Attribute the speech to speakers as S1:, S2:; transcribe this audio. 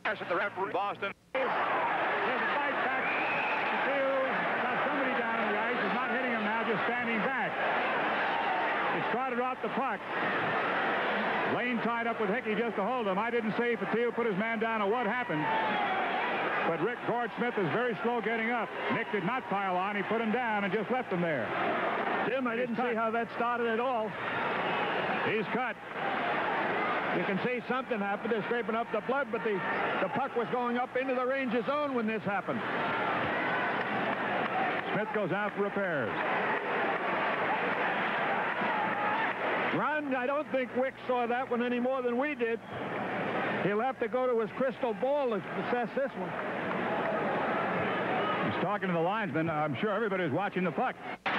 S1: At the referee, Boston.
S2: There's a fight back. Fotiu got somebody down on the ice. He's not hitting him now, just standing back. He started off the puck. Lane tied up with Hickey just to hold him. I didn't say Fotiu put his man down or what happened. But Gord Smith is very slow getting up. Nick did not pile on. He put him down and just left him there.
S3: Jim, I didn't see how that started at all.
S2: He's cut.
S3: You can see something happened. They're scraping up the blood, but the puck was going up into the Rangers' zone when this happened.
S2: Smith goes out for repairs.
S3: Ron, I don't think Wick saw that one any more than we did. He'll have to go to his crystal ball to assess this one.
S2: He's talking to the linesman. I'm sure everybody's watching the puck.